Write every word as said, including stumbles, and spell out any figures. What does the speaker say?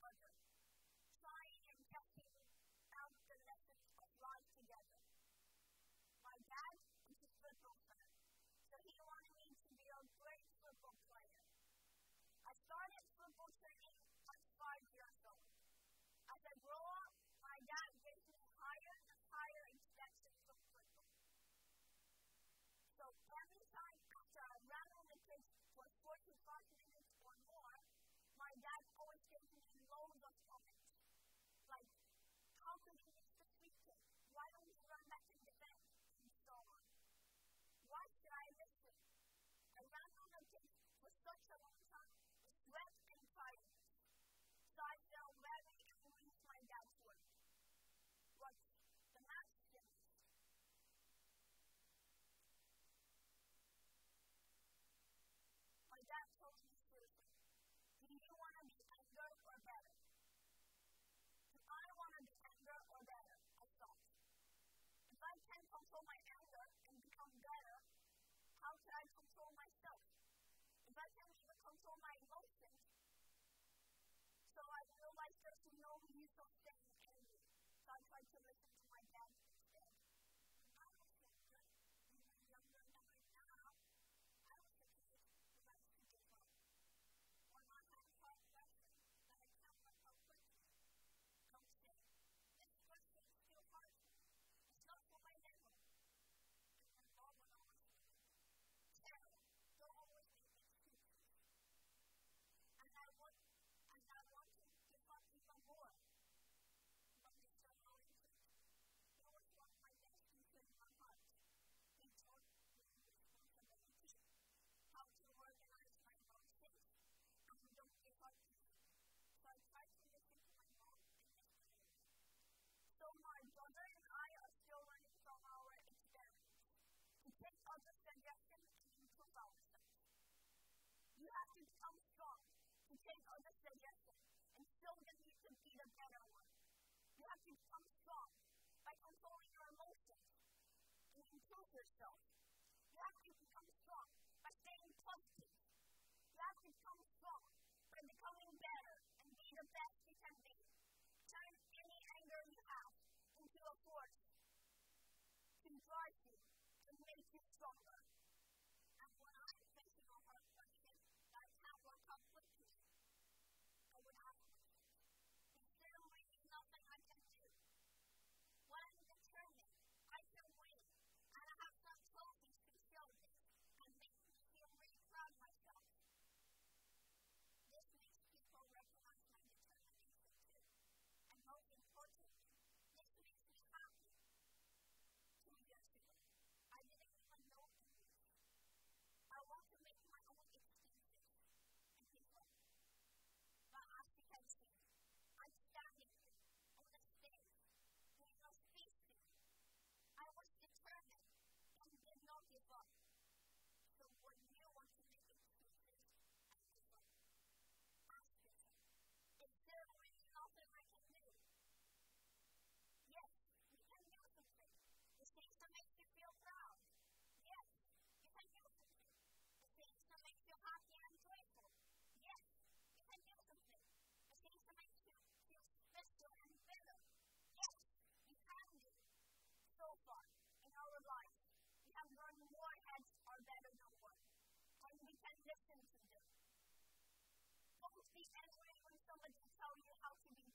other, trying and testing out the lessons of life together. My dad is a football fan, so he wanted me to be a great football player. I started football training at five years old. As I grew up, my dad gave me higher and higher expectations of football. So every time after I ran on the pitch for forty-five minutes or more, my dad always gave me loads of comments. Like, how could you miss the free kick? Why don't you run back and defend? And so on. Why should I listen? I ran on the pitch for such a long time with sweat and tiredness. So I felt very angry with my dad's work. What's the match finished? My dad told me seriously, do you want to be anger or better? Do I want to be anger or better? I thought. If I can control my anger and become better, how can I control myself? If I can't even control my emotions, so I realized there's no use of staying angry. So I tried to listen to my dad instead. When I was younger, even younger than I am now, I was a kid who likes to give up. When I had a hard lesson that I can't let go quickly, don't say, this question is still hard for me. It's not for my level. And my mom would always say, Sarah, don't always make excuses. And I would And I want to give up even more. But Mister Wellington, he always was my best teacher in my heart. He taught me responsibility, how to organize my emotions, and don't give up easy. So I tried to listen to my mom and Mister Wellington. So my brother and I are still learning from our experiments to take other suggestions and improve ourselves. You have to become strong to take other suggestions and still get you to be the better one. You have to become strong by controlling your emotions and improve yourself. You have to become strong by staying positive. You have to become strong by becoming better and be the best you can be. Turn any anger you have into a force to drive you and make you stronger. And when I'm facing a hard question that I can't work out quickly, I would ask myself, is there really nothing I can do? When I'm determined, I can win, and I have some trophies to show this, and make me feel really proud of myself. This makes people recognize my determination too. And most importantly, this makes me happy. Two years ago, I didn't even know English. I want to make my own excuses and give up. But as you can see, I'm standing here on the stage, doing a speech to you. I was determined and did not give up. So when you want to make excuses and give up, ask yourself, is there really nothing I can do? Yes, you can do something. The things that make you feel proud. Yes, you can do something. The things that make you happy and joyful. Yes, you can do something. The things that make you feel special and better. Yes, you can do. So far, in our lives, we have learned more heads are better than one. And we can listen to them. Don't be angry when somebody tells you how to be